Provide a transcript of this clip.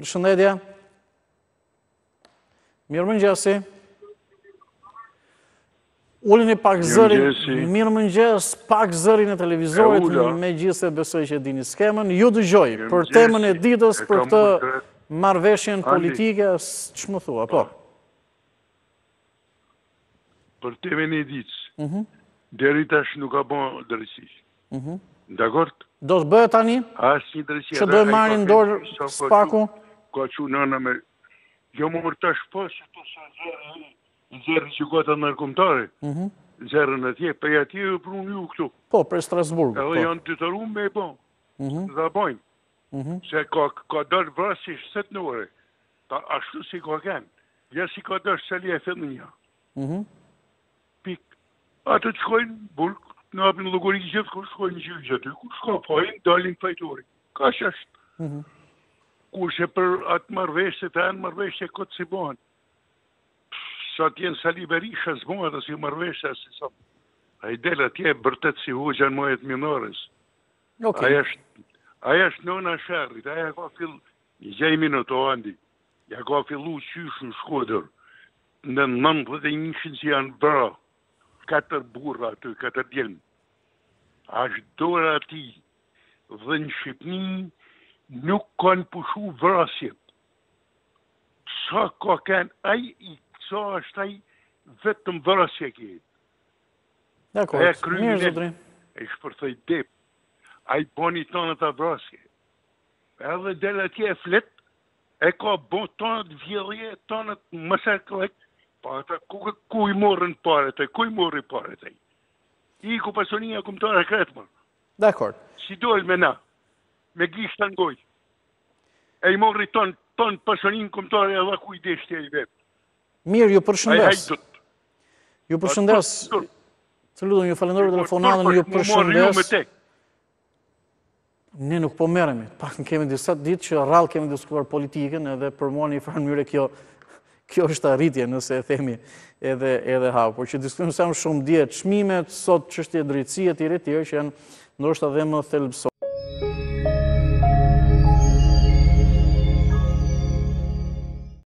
Përshëndetje. Mirëmëngjesi. Ulini pak zërin, mirëmëngjes, pak zërin e televizorit, megjithëse besoj që e dini skemën. Ju dëgjoj për temën e ditës, për këtë marrëveshjen politike, ç'më thua, po. Për temën e ditës. Deri tash nuk ka bën drejtësi. Dakord? Do të bëhet tani? Asnjë drejtësi. Që do e marrin dorë spaku? Ka që nëna me... Jo më tash po, që të zërë që gota nërkomtare. Zërën atje, për atje e prunë ju këtu. Po, për Strasburg. Edhe janë të rumë me e bon. Dhe bojnë. Se ka dërë vrasi 7 ore. Ashtu si ka kenë. Ja si ka dërë sali e fëllë një. Pik. Ato të shkojnë bulk, në apin logorikë gjithë, ku shkojnë gjithë aty, ku shkojnë pojnë, dalin fajtori. Ka shashtë. Kurse për atë marveshje, të anë marveshje këtë si bohen. Sa t'jenë Sali Berisha s'bohen dhe si marveshje, si sa. A i del atje bërtet si hoxha në mojet minores. Aja është nëna shërrit, aja ka fill, një gjej minut o andi, ja ka fillu qysh në Shkodër, në 91 që janë bëra, 4 burra aty, 4 djelmë. Ashtë dora ati, dhe në Shqipni, nuk kanë pushu vrasjet. Sa ka kanë sa është aj vetëm vrasje kje. Dakor, mirë zotri. E shpërthej dep. Aj boni tonë të vrasje. Edhe del atje e flet, e ka bon tonë të vjedhje, tonë të mësërklek, pa ata ku i morën pare të, ku i morën pare të. I ku pasonia kumtore kretëmër. Dakor. Si dojnë me na. Me gishtë të ngoj. E i morri ton pasonin kumtore edhe ku i deshte e i vetë. Mirë, ju përshëndes. Ju përshëndes. Të ludhëm, ju falenderoj telefonatën, ju përshëndes. Ne nuk po merremi. Pak në kemi disa ditë që rrallë kemi diskutuar politikën edhe për mua një farë mënyrë kjo është arritje nëse e themi edhe hapur. Por që diskutojmë sa më shumë dje çmimet, sot çështje drejtësie etj që janë ndoshta dhe më thelbësore.